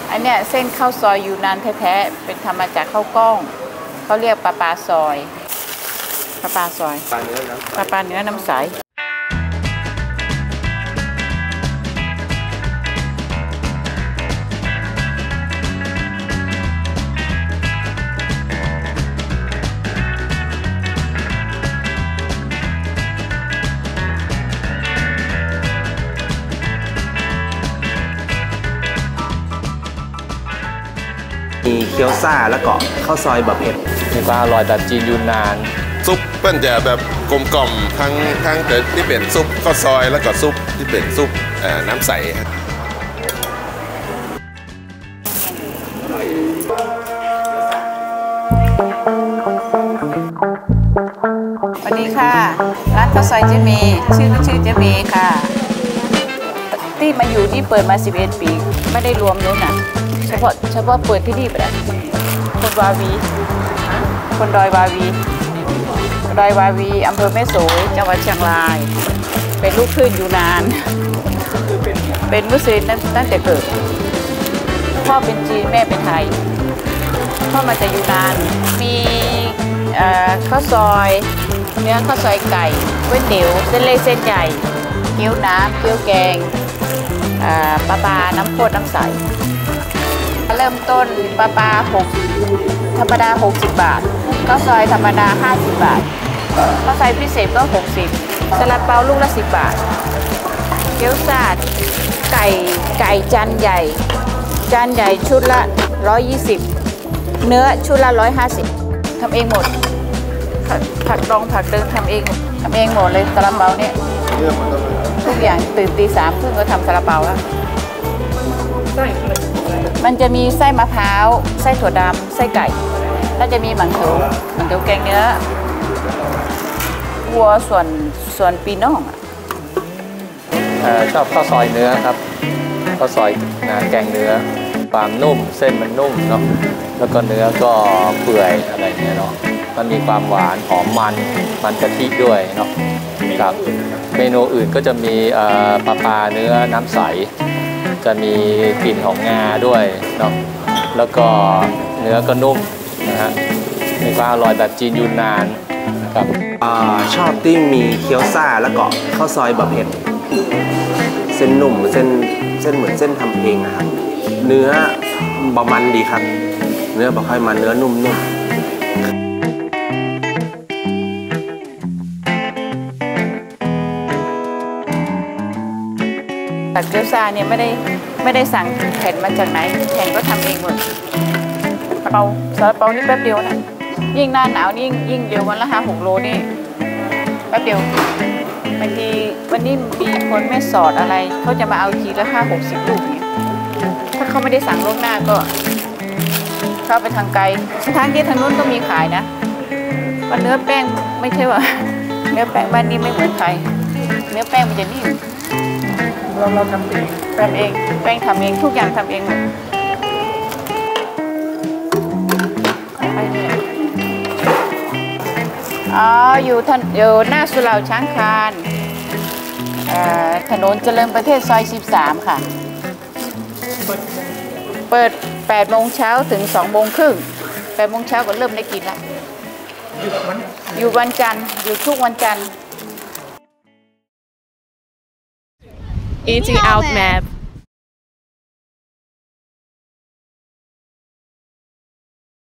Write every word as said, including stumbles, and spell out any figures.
อันเนี้ยเส้นข้าวซอยยูนานแท้ๆเป็นทำมาจากข้าวกล้องเขาเรียกปลาปลาซอยปลาปลาซอยปลาเนื้อน้ำปลาปลาเนื้อน้ำใสมีเกี๊ยวซ่าแล้วก็ข้าวซอยแบบเผ็ดมีความอร่อยแบบจีนยูนนานซุปเปิ้ลจะแบบกลมกล่อมทั้งทั้งที่เป็นซุปข้าวซอยแล้วก็ซุปที่เป็นซุปน้ำใสสวัสดีค่ะร้านข้าวซอยเจมีชื่อชื่อเจมีค่ะที่มาอยู่ที่เปิดมาสิบเอ็ดปีไม่ได้รวมนู้นน่ะเฉพาะเฉพาะเปิดที่นี่ไปแล้วคนวาวีคนดอยวาวีดอยวาวีอำเภอแม่โสยจังหวัดเชียงรายเป็นลูกครึ่งอยู่นานเป็นมุสลิมตั้งแต่เกิดพ่อเป็นจีนแม่เป็นไทยพ่อมาจากยูนานมีข้าวซอยเนื้อข้าวซอยไก่ก๋วยเตี๋ยวเส้นเล็กเส้นใหญ่เกี๊ยวน้ำเกี๊ยวแกงปลาปลาน้ำข้นน้ำใสเริ่มต้นปลาปลาหกธรรมดาหกสิบบาทข้าวซอยธรรมดาห้าสิบบาทข้าวซอยพิเศษก็หกสิบซาลาเปาลูกละสิบบาทเกี๊ยวซ่าไก่ไก่จานใหญ่จานใหญ่ชุดละร้อยยี่สิบเนื้อชุดละร้อยห้าสิบทำเองหมดผักดองผักเดินทำเองทำเองหมดเลยซาลาเปาเนี่ยทุกอย่างตื่นตีสามเพิ่งก็ทำซาลาเปาแล้วมันจะมีไส้มะพร้าวไส้ถั่วดำไส้ไก่แล้วจะมีหมั่นโถหมั่นโถแกงเนื้อวัวส่วนส่วนปีน่องชอบข้าวซอยเนื้อครับข้าวซอยแกงเนื้อความนุ่มเส้นมันนุ่มเนาะแล้วก็เนื้อก็เปื่อยอะไรเงี้ยเนาะมันมีความหวานหอมมันมันกะทิด้วยเนาะครับเมนูอื่นก็จะมีปลาปลาเนื้อน้ำใสจะมีกลิ่นของงาด้วยเนาะแล้วก็เนื้อก็นุ่มนะฮะมีความอร่อยแบบจีนยูนนานครับชอบที่มีเกี๊ยวซ่าแล้วก็ข้าวซอยแบบเผ็ดเส้นนุ่มเส้นเส้นเหมือนเส้นทำเองนะครับเนื้อบะมันดีครับเนื้อบะค่อยมันเนื้อนุ่มๆแต่เกี๊ยวซ่าเนี่ยไม่ได้ไม่ได้สั่งแผ่นมาจากไหนแผ่นก็ทำเองหมดเปาซาลาเปานี่แป๊บเดียวนะยิ่งหน้าหนาวยิ่งยิ่งเดียววันละห้าหกโลนี่แป๊บเดียวบางทีวันนี้มีคนแม่สอดอะไรเขาจะมาเอาทีละห้าหกสิบลูกเนี่ยถ้าเขาไม่ได้สั่งล่วงหน้าก็เข้าไปทางไกลทางที่ทางนู้นก็มีขายนะว่าเนื้อแป้งไม่ใช่ว่าเนื้อแป้งบ้านนี้ไม่เหมือนใครเนื้อแป้งมันจะนิ่มเราเราทำเองทำเองแป้งทำเองทุกอย่างทำเองหมดอ๋ออยู่ถนนอยู่หน้าสุเหร่าช้างคานถนนเจริญประเทศซอยสิบสามค่ะเปิดแปดโมงเช้าถึงสองโมงครึ่งแปดโมงเช้าก็เริ่มได้กินแล้วอยู่วันจันทร์อยู่ทุกวันจันทร์ Eating Out Map